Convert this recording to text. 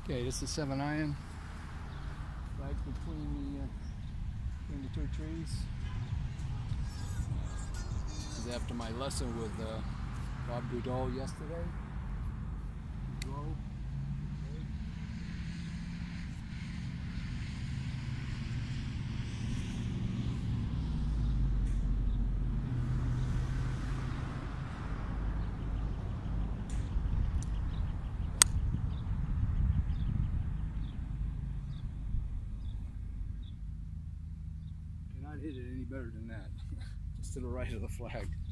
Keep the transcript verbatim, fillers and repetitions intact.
Okay, this is seven iron, right between the, uh, between the two trees. This is after my lesson with uh, Bob Goodall yesterday. Goodall. Okay. Cannot hit it any better than that. Just to the right of the flag.